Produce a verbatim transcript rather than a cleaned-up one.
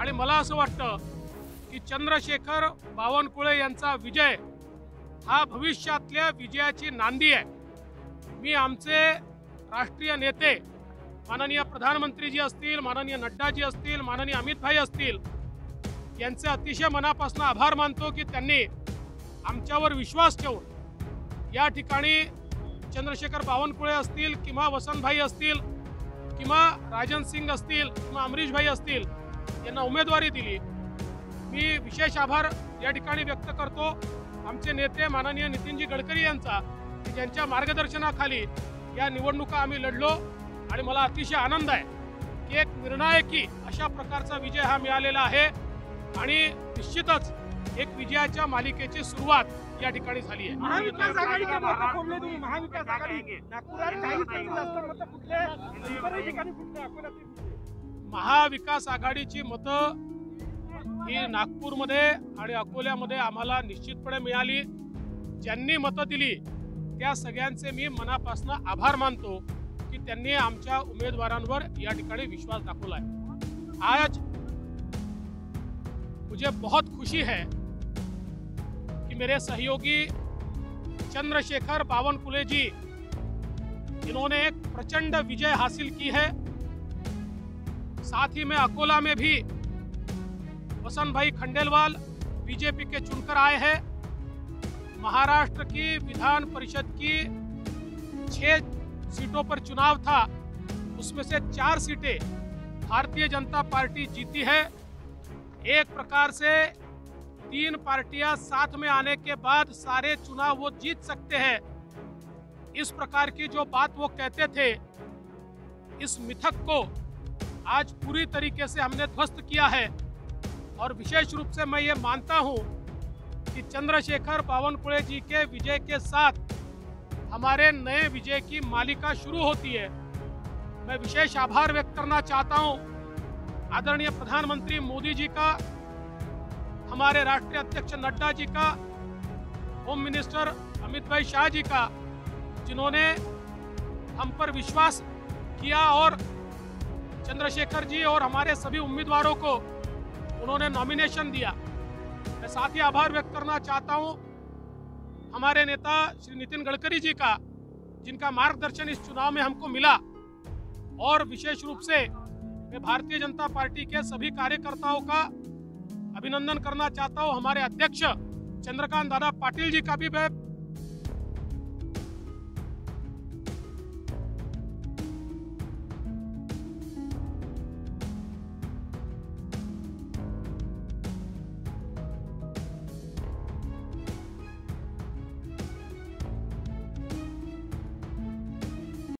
आणि मला असं वाटतं की चंद्रशेखर बावनकुळे यांचा विजय हा भविष्यातल्या विजयाची नांदी आहे। मी आमचे राष्ट्रीय नेते माननीय प्रधानमंत्रीजी असतील, माननीय नड्डाजी असतील, माननीय अमित भाई असतील यांचे अतिशय मनापासून आभार मानतो की त्यांनी आमच्यावर विश्वास ठेवून या ठिकाणी चंद्रशेखर बावनकुळे असतील किंवा वसंतभाई असतील किंवा राजन सिंग असतील किंवा अमरीश भाई असतील यांना उमेदवारी दिली। मी विशेष आभार या ठिकाणी व्यक्त करतो आमचे नेते माननीय नितीनजी गडकरी यांचा, की ज्यांच्या मार्गदर्शनाखाली या निवडणुका आम्ही लढलो आणि मला अतिशय आनंद आहे की एक निर्णायकी अशा प्रकारचा विजय हा मिळालेला आहे आणि निश्चितच एक विजयाच्या मालिकेची सुरुवात या ठिकाणी झाली आहे। महाविकास आघाडीचे मत कोणले तुम्ही? महाविकास आघाडी नागपुरात काही जास्त मत कुठले, इतरही ठिकाणी कुठले, अकोल्यात कुठले? महाविकास आघाडीची मतं ही नागपूरमध्ये आणि अकोल्यामध्ये आम्हाला निश्चितपणे मिळाली। ज्यांनी मतं दिली त्या सगळ्यांचे मी मनापासून आभार मानतो की त्यांनी आमच्या उमेदवारांवर या ठिकाणी विश्वास दाखवला है। आज मुझे बहुत खुशी है कि मेरे सहयोगी चंद्रशेखर बावनकुळे जी इन्होंने एक प्रचंड विजय हासिल की है। साथ ही में अकोला में भी वसंत भाई खंडेलवाल बीजेपी के चुनकर आए हैं। महाराष्ट्र की विधान परिषद की छह सीटों पर चुनाव था, उसमें से चार सीटें भारतीय जनता पार्टी जीती है। एक प्रकार से तीन पार्टियां साथ में आने के बाद सारे चुनाव वो जीत सकते हैं, इस प्रकार की जो बात वो कहते थे, इस मिथक को आज पूरी तरीके से हमने ध्वस्त किया है। और विशेष रूप से मैं ये मानता हूं कि चंद्रशेखर बावनकुळे जी के विजय के साथ हमारे नए विजय की मालिका शुरू होती है। मैं विशेष आभार व्यक्त करना चाहता हूं आदरणीय प्रधानमंत्री मोदी जी का, हमारे राष्ट्रीय अध्यक्ष नड्डा जी का, होम मिनिस्टर अमित भाई शाह जी का, जिन्होंने हम पर विश्वास किया और चंद्रशेखर जी और हमारे सभी उम्मीदवारों को उन्होंने नॉमिनेशन दिया। मैं साथ ही आभार व्यक्त करना चाहता हूं हमारे नेता श्री नितिन गडकरी जी का, जिनका मार्गदर्शन इस चुनाव में हमको मिला। और विशेष रूप से मैं भारतीय जनता पार्टी के सभी कार्यकर्ताओं का अभिनंदन करना चाहता हूं। हमारे अध्यक्ष चंद्रकांत दादा पाटिल जी का भी मैं